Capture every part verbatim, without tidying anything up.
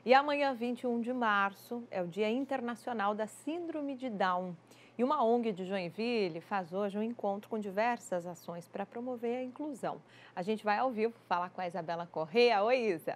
E amanhã, vinte e um de março, é o Dia Internacional da Síndrome de Down. E uma O N G de Joinville faz hoje um encontro com diversas ações para promover a inclusão. A gente vai ao vivo falar com a Isabela Corrêa. Oi, Isa.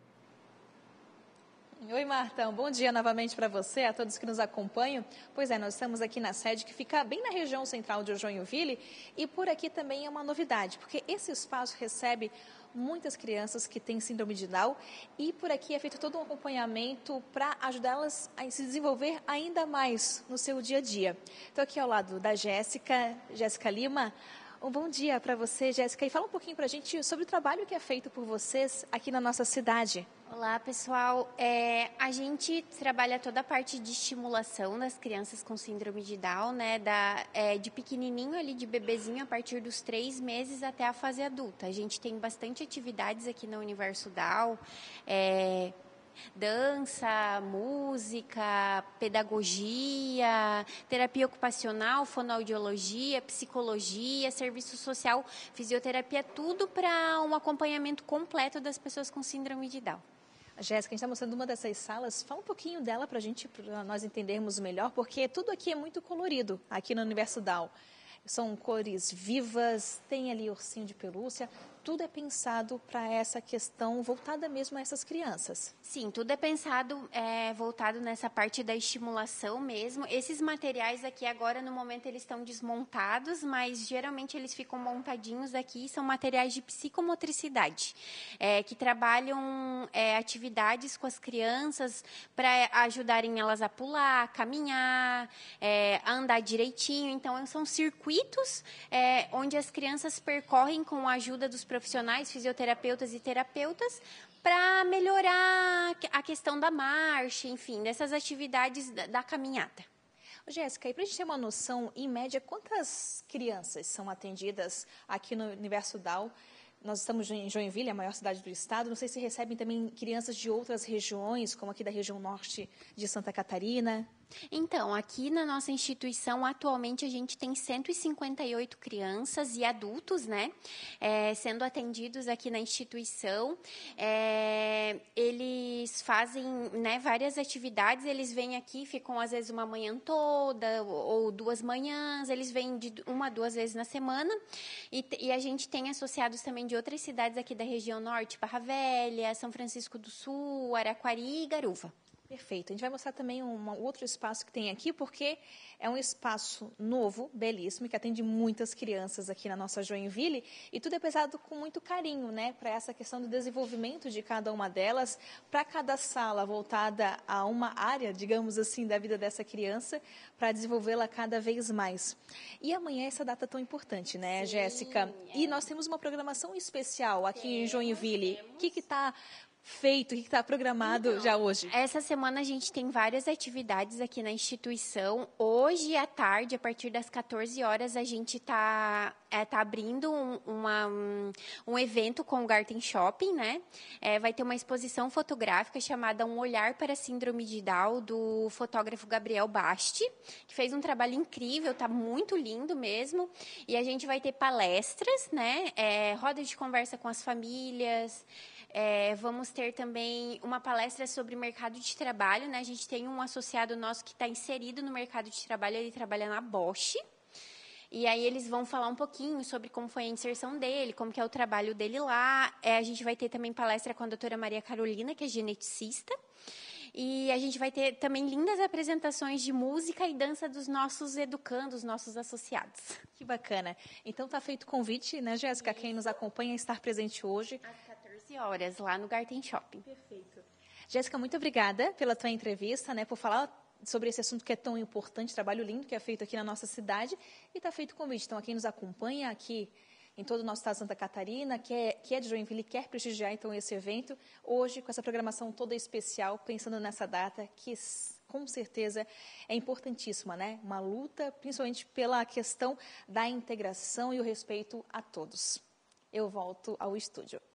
Oi, Marta. Um bom dia novamente para você, a todos que nos acompanham. Pois é, nós estamos aqui na sede que fica bem na região central de Joinville e por aqui também é uma novidade, porque esse espaço recebe muitas crianças que têm síndrome de Down e por aqui é feito todo um acompanhamento para ajudá-las a se desenvolver ainda mais no seu dia a dia. Estou aqui ao lado da Jéssica, Jéssica Lima. Um bom dia para você, Jéssica, e fala um pouquinho para a gente sobre o trabalho que é feito por vocês aqui na nossa cidade. Olá, pessoal. É, a gente trabalha toda a parte de estimulação das crianças com síndrome de Down, né? Da, é, de pequenininho ali, de bebezinho, a partir dos três meses até a fase adulta. A gente tem bastante atividades aqui no Universo Down, é, dança, música, pedagogia, terapia ocupacional, fonoaudiologia, psicologia, serviço social, fisioterapia, tudo para um acompanhamento completo das pessoas com síndrome de Down. Jéssica, a gente está mostrando uma dessas salas. Fala um pouquinho dela para a gente, para nós entendermos melhor, porque tudo aqui é muito colorido, aqui no Universo Down. São cores vivas, tem ali ursinho de pelúcia, tudo é pensado para essa questão voltada mesmo a essas crianças. Sim, tudo é pensado, é, voltado nessa parte da estimulação mesmo. Esses materiais aqui agora, no momento, eles estão desmontados, mas geralmente eles ficam montadinhos aqui, são materiais de psicomotricidade, é, que trabalham é, atividades com as crianças para ajudarem elas a pular, a caminhar, é, a andar direitinho. Então, são circuitos é, onde as crianças percorrem com a ajuda dos profissionais, fisioterapeutas e terapeutas, para melhorar a questão da marcha, enfim, dessas atividades da, da caminhada. Jéssica, e para a gente ter uma noção, em média, quantas crianças são atendidas aqui no Universo Down? Nós estamos em Joinville, a maior cidade do estado. Não sei se recebem também crianças de outras regiões, como aqui da região norte de Santa Catarina. Então, aqui na nossa instituição, atualmente, a gente tem cento e cinquenta e oito crianças e adultos, né, é, sendo atendidos aqui na instituição. É, eles fazem, né, várias atividades, eles vêm aqui, ficam às vezes uma manhã toda ou duas manhãs, eles vêm de uma, duas vezes na semana. E, e a gente tem associados também de outras cidades aqui da região norte, Barra Velha, São Francisco do Sul, Araquari e Garuva. Perfeito. A gente vai mostrar também um outro espaço que tem aqui, porque é um espaço novo, belíssimo, que atende muitas crianças aqui na nossa Joinville, e tudo é pensado com muito carinho, né, para essa questão do desenvolvimento de cada uma delas, para cada sala voltada a uma área, digamos assim, da vida dessa criança, para desenvolvê-la cada vez mais. E amanhã é essa data tão importante, né, Sim, Jéssica? É. E nós temos uma programação especial aqui temos, em Joinville. Temos. O que que está feito, o que está programado então, já hoje? Essa semana a gente tem várias atividades aqui na instituição. Hoje à tarde, a partir das quatorze horas, a gente está é, tá abrindo um, uma, um, um evento com o Garten Shopping, né? É, vai ter uma exposição fotográfica chamada Um Olhar para a Síndrome de Down, do fotógrafo Gabriel Basti, que fez um trabalho incrível, tá muito lindo mesmo. E a gente vai ter palestras, né? É, roda de conversa com as famílias. É, vamos ter também uma palestra sobre mercado de trabalho, né? A gente tem um associado nosso que está inserido no mercado de trabalho, ele trabalha na Bosch. E aí eles vão falar um pouquinho sobre como foi a inserção dele, como que é o trabalho dele lá. É, a gente vai ter também palestra com a doutora Maria Carolina, que é geneticista. E a gente vai ter também lindas apresentações de música e dança dos nossos educandos, nossos associados. Que bacana. Então está feito o convite, né, Jéssica, quem nos acompanha a estar presente hoje. Às quatorze horas, lá no Garten Shopping. Perfeito. Jéssica, muito obrigada pela tua entrevista, né, por falar sobre esse assunto que é tão importante, trabalho lindo que é feito aqui na nossa cidade, e está feito o convite. Então, a quem nos acompanha aqui em todo o nosso estado de Santa Catarina, que é, que é de Joinville, quer prestigiar então esse evento, hoje com essa programação toda especial, pensando nessa data que com certeza é importantíssima, né? Uma luta, principalmente pela questão da integração e o respeito a todos. Eu volto ao estúdio.